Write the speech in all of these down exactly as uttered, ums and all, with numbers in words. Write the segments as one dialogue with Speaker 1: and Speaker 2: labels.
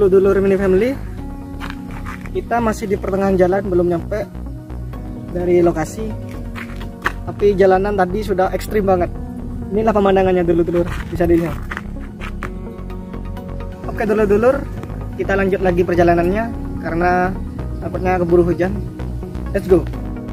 Speaker 1: dulur-dulur mini family, kita masih di pertengahan jalan, belum nyampe dari lokasi. Tapi jalanan tadi sudah ekstrim banget. Inilah pemandangannya dulur-dulur, bisa dilihat. Oke dulur-dulur, kita lanjut lagi perjalanannya karena takutnya keburu hujan. Let's go.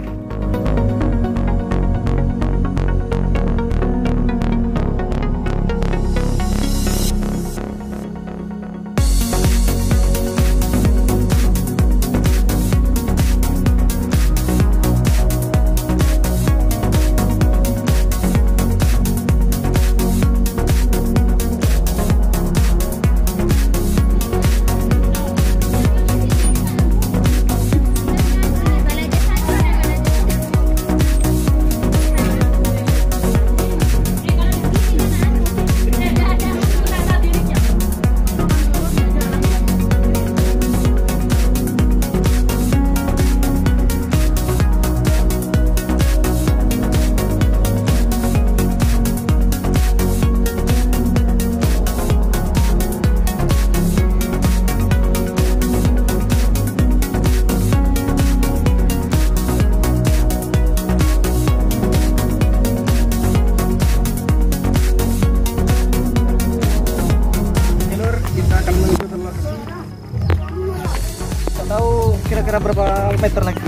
Speaker 1: Kira-kira berapa meter lagi?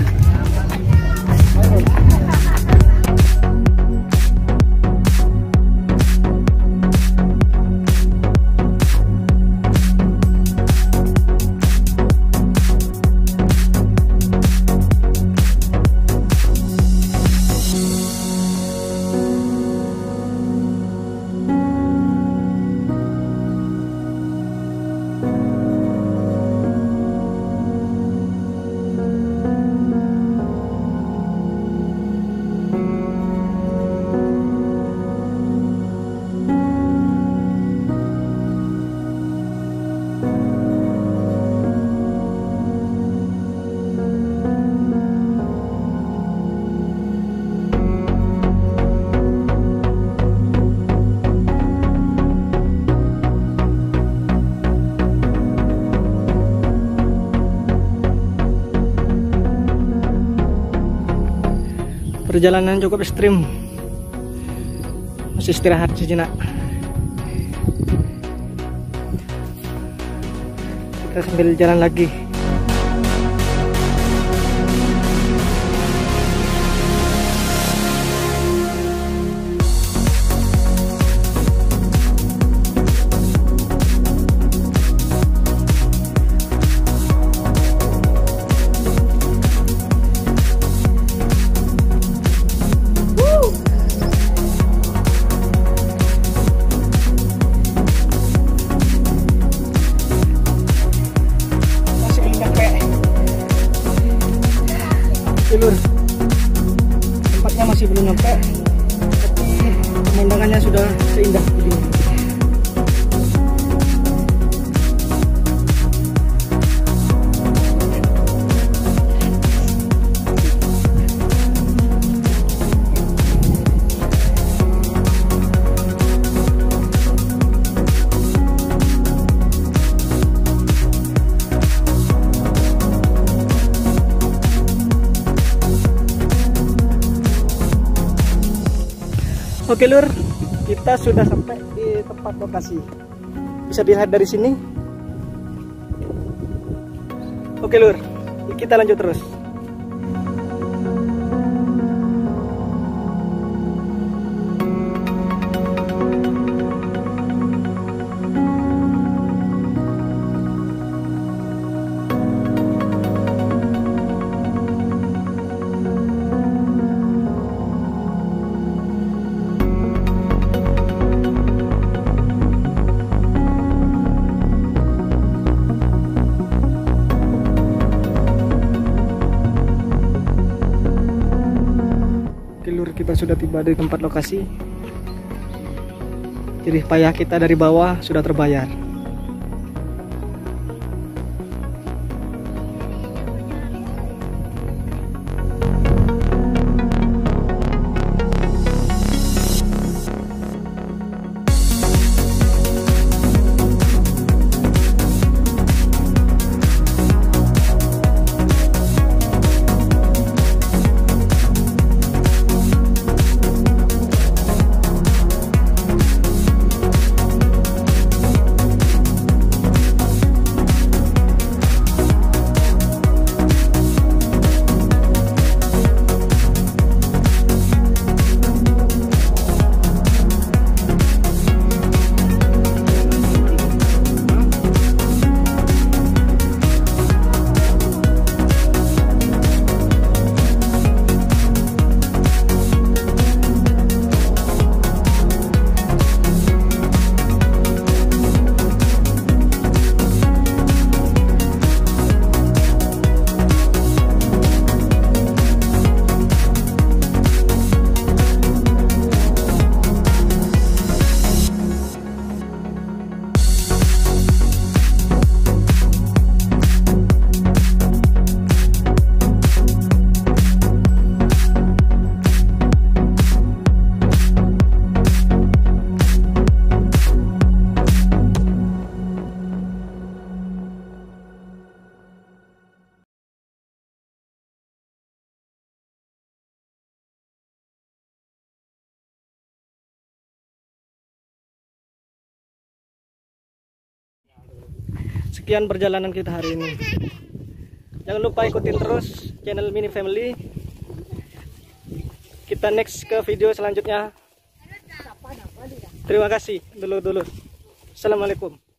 Speaker 1: Perjalanan cukup ekstrim, masih istirahat sejenak. Kita sambil jalan lagi. Lur, tempatnya masih belum nyampe, tapi pemandangannya sudah seindah begini. Oke lur, kita sudah sampai di tempat lokasi. Bisa dilihat dari sini. Oke lur, kita lanjut terus. Kita sudah tiba di tempat lokasi. Jerih payah kita dari bawah sudah terbayar. Sekian perjalanan kita hari ini. Jangan lupa ikutin terus channel Mini Family. Kita next ke video selanjutnya. Terima kasih dulu-dulu. Assalamualaikum.